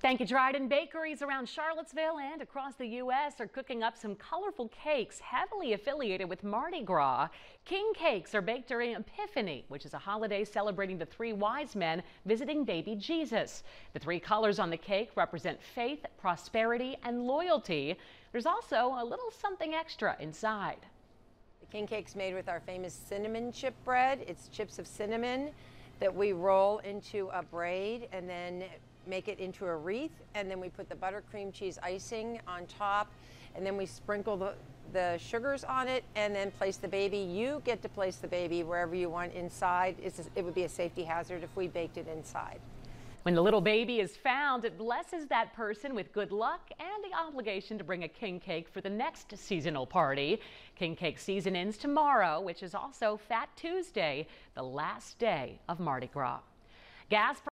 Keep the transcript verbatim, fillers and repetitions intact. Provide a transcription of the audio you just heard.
Thank you. Dryden bakeries around Charlottesville and across the U S are cooking up some colorful cakes heavily affiliated with Mardi Gras. King cakes are baked during Epiphany, which is a holiday celebrating the three wise men visiting baby Jesus. The three colors on the cake represent faith, prosperity, and loyalty. There's also a little something extra inside. The king cake's made with our famous cinnamon chip bread. It's chips of cinnamon that we roll into a braid and then make it into a wreath, and then we put the buttercream cheese icing on top, and then we sprinkle the, the sugars on it and then place the baby. You get to place the baby wherever you want inside. It's a, it would be a safety hazard if we baked it inside. When the little baby is found, it blesses that person with good luck and the obligation to bring a king cake for the next seasonal party. King cake season ends tomorrow, which is also Fat Tuesday, the last day of Mardi Gras. Gas